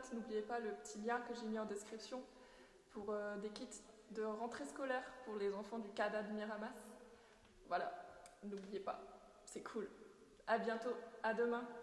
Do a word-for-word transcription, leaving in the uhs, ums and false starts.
notes, n'oubliez pas le petit lien que j'ai mis en description pour euh, des kits de rentrée scolaire pour les enfants du CADA de Miramas. Voilà, n'oubliez pas, c'est cool. À bientôt, à demain.